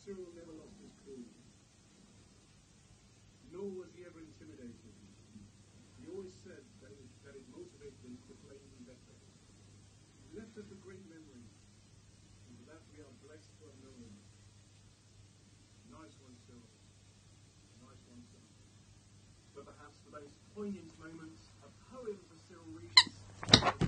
Cyril never lost his cool, nor was he ever intimidated. He always said that it motivated him to play even better. He left us a great memory, and for that we are blessed to have known him. Nice one, Cyril. Nice one, Cyril. But perhaps the most poignant moment, a poem for Cyril Regis.